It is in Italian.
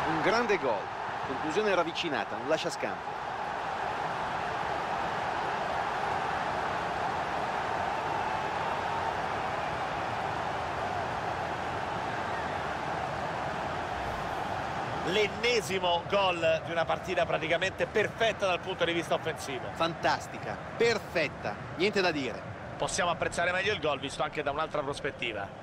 Un grande gol, conclusione ravvicinata, non lascia scampo. L'ennesimo gol di una partita praticamente perfetta dal punto di vista offensivo. Fantastica, perfetta, niente da dire. Possiamo apprezzare meglio il gol visto anche da un'altra prospettiva.